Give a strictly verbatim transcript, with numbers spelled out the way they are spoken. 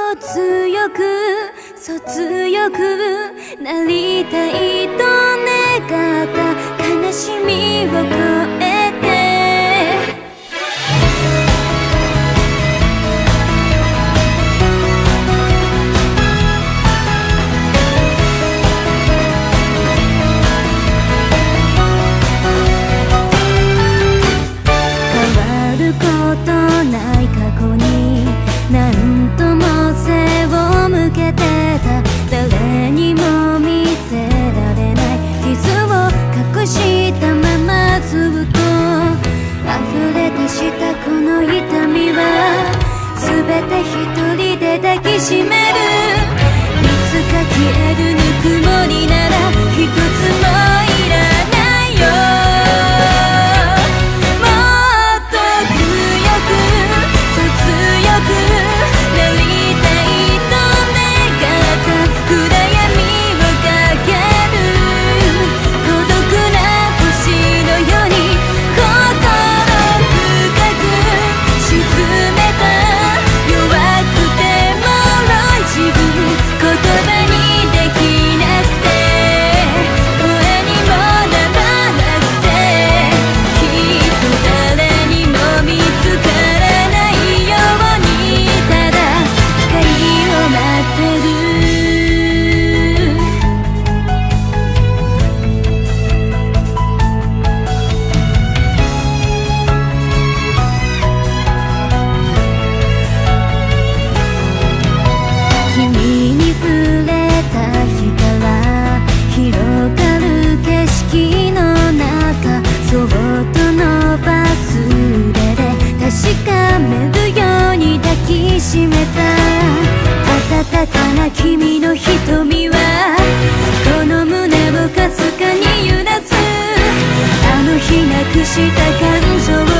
強くそう強くなりたいと願った悲しみを超えて変わることない過去に何とも背を向けてた誰にも見せられない傷を隠したままずっと溢れ出したこの痛みは全て一人で抱きしめるいつか消えるぬくもりなら一つもいらないよ閉めた温かな君の瞳はこの胸をかすかに揺らすあの日なくした感情